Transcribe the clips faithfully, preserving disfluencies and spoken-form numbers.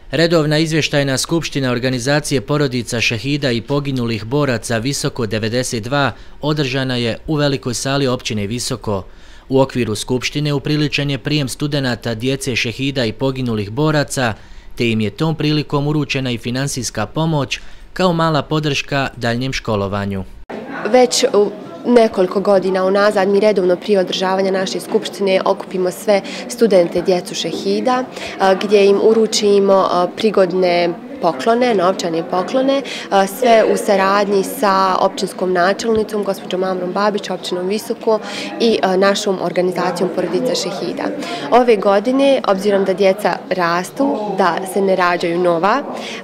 Redovna izvještajna skupština organizacije porodica šehida i poginulih boraca Visoko devedeset dva održana je u velikoj sali općine Visoko. U okviru skupštine upriličen je prijem studenata djece šehida i poginulih boraca, te im je tom prilikom uručena i finansijska pomoć kao mala podrška daljnjem školovanju. Već nekoliko godina unazad mi redovno prije održavanja naše skupštine okupimo sve studente djecu šehida gdje im uručimo prigodne poklone, novčane poklone, sve u saradnji sa općinskom načelnicom, gospođom Amrom Babić, općinom Visoko i našom organizacijom porodica šehida. Ove godine, obzirom da djeca rastu, da se ne rađaju nova,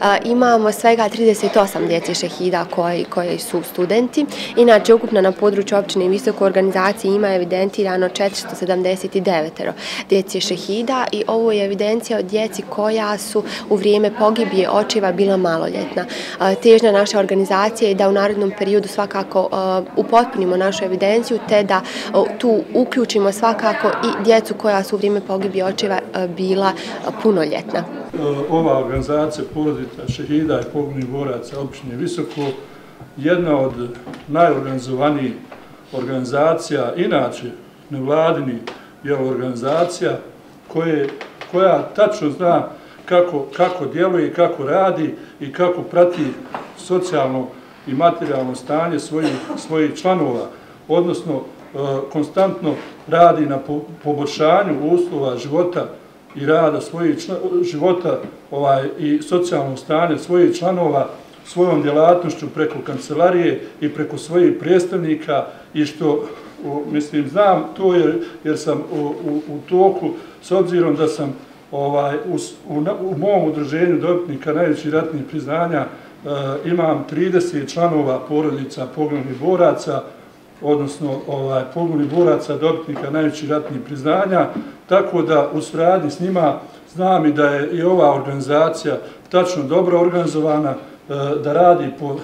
imamo svega trideset osam djece šehida koji, koji su studenti. Inače, ukupno na području općine Visoko organizacije ima evidentirano četiristo sedamdeset devet djece šehida i ovo je evidencija od djeci koja su u vrijeme pogibije očeva bila maloljetna. Težnja naše organizacije je da u narednom periodu svakako upotpunimo našu evidenciju te da tu uključimo svakako i djecu koja su u vrijeme pogibije očeva bila punoljetna. Ova organizacija porodica šehida i poginulih boraca općine Visoko jedna od najorganizovanijih organizacija, inače nevladinih organizacija koje, koja tačno zna Kako, kako djeluje i kako radi i kako prati socijalno i materijalno stanje svojih, svojih članova, odnosno e, konstantno radi na po, poboljšanju uslova života i rada svojih čla, života ovaj, i socijalnog stanja svojih članova svojom djelatnošću preko kancelarije i preko svojih predstavnika i što, o, mislim, znam to jer, jer sam u, u, u toku, s obzirom da sam Ovaj, u, u, u mom udruženju dobitnika najvećih ratnih priznanja e, imam trideset članova porodica poginulih boraca, odnosno ovaj, poginulih boraca dobitnika najvećih ratnih priznanja, tako da u suradnji s njima znam i da je i ova organizacija tačno dobro organizovana, e, da radi po,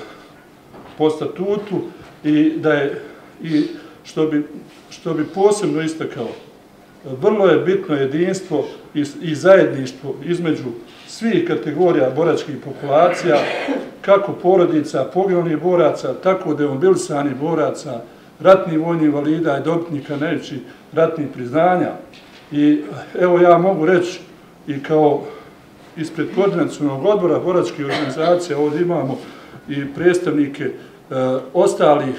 po statutu i da je, i što bi, što bi posebno istakao, vrlo je bitno jedinstvo i zajedništvo između svih kategorija boračkih populacija, kako porodica poginulih boraca, tako demobilisanih boraca, ratnih vojnih invalida i dobitnika najvećih ratnih priznanja. I evo ja mogu reći i kao ispred koordinacionog odbora boračkih organizacija, ovdje imamo i predstavnike e, ostalih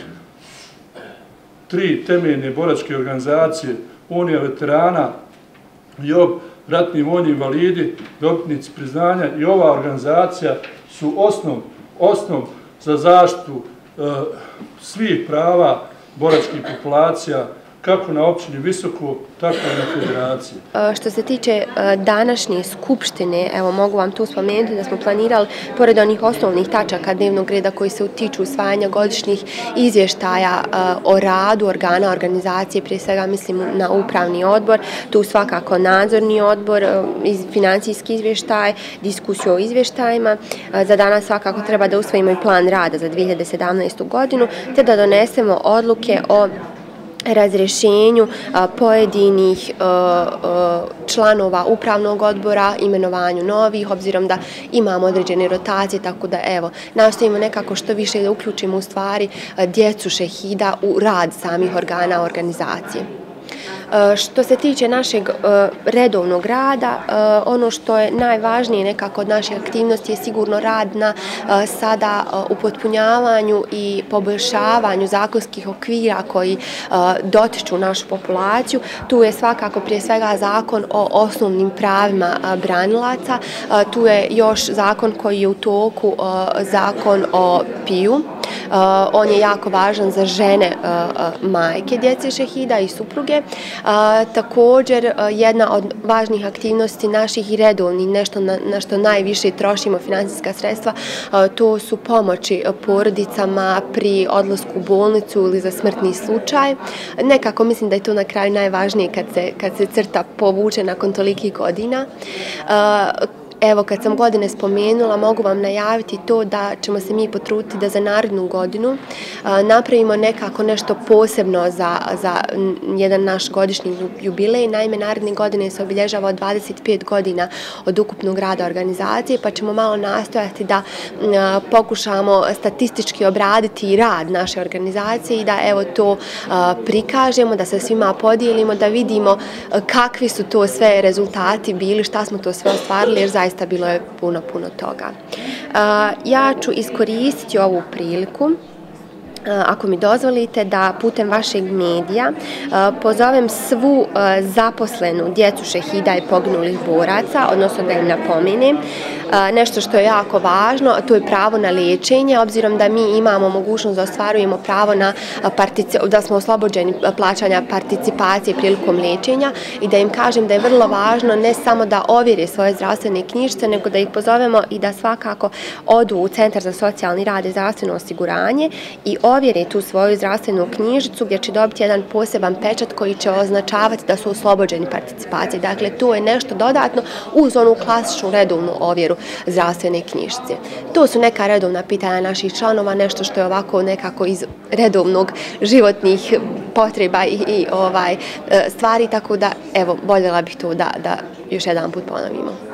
tri temeljne boračke organizacije, Unija veterana, JOB, ratni vojni invalidi, dobitnici priznanja i ova organizacija su osnov, osnov za zaštitu e, svih prava boračkih populacija, kako na općini Visoko, tako i na federaciji. Što se tiče današnje skupštine, evo mogu vam tu spomenuti da smo planirali, pored onih osnovnih tačaka dnevnog reda koji se tiču usvajanja godišnjih izvještaja o radu organa organizacije, prije svega mislim na upravni odbor, tu svakako nadzorni odbor, financijski izvještaj, diskusiju o izvještajima. Za danas svakako treba da usvojimo i plan rada za dvije hiljade sedamnaestu. godinu, te da donesemo odluke o razrješenju a, pojedinih a, a, članova upravnog odbora, imenovanju novih, obzirom da imamo određene rotacije, tako da evo, nastojimo nekako što više da uključimo u stvari a, djecu šehida u rad samih organa organizacije. Što se tiče našeg redovnog rada, ono što je najvažnije nekako od naše aktivnosti je sigurno rad na sada upotpunjavanju i poboljšavanju zakonskih okvira koji dotiču našu populaciju. Tu je svakako prije svega zakon o osnovnim pravima branilaca, tu je još zakon koji je u toku, zakon o P I U. On je jako važan za žene majke djece šehida i supruge. Također, jedna od važnih aktivnosti naših i redovnih, nešto na, na što najviše trošimo finansijska sredstva, to su pomoći porodicama pri odlasku u bolnicu ili za smrtni slučaj. Nekako mislim da je to na kraju najvažnije kad se, kad se crta povuče nakon tolikih godina. evo, kad sam godine spomenula, mogu vam najaviti to da ćemo se mi potruditi da za narednu godinu napravimo nekako nešto posebno za, za jedan naš godišnji jubilej. Naime, naredne godine se obilježava dvadeset pet godina od ukupnog rada organizacije, pa ćemo malo nastojati da pokušamo statistički obraditi rad naše organizacije i da evo to prikažemo, da se svima podijelimo, da vidimo kakvi su to sve rezultati bili, šta smo to sve ostvarili, jer zaista bilo je puno, puno toga. Ja ću iskoristiti ovu priliku, ako mi dozvolite, da putem vašeg medija pozovem svu zaposlenu djecu šehida i poginulih boraca, odnosno da im napomenem nešto što je jako važno, a to je pravo na liječenje, obzirom da mi imamo mogućnost da ostvarujemo pravo na da smo oslobođeni plaćanja participacije prilikom liječenja, i da im kažem da je vrlo važno ne samo da ovjere svoje zdravstvene knjižice, nego da ih pozovemo i da svakako odu u Centar za socijalni rad i zdravstveno osiguranje i ovjere tu svoju zdravstvenu knjižicu, gdje će dobiti jedan poseban pečat koji će označavati da su oslobođeni participacije. Dakle, to je nešto dodatno uz onu klasičnu redovnu ovjeru zdravstvene knjižice. To su neka redovna pitanja naših članova, nešto što je ovako nekako iz redovnog životnih potreba i, i ovaj, stvari, tako da, evo, voljela bih to da, da još jedan put ponovimo.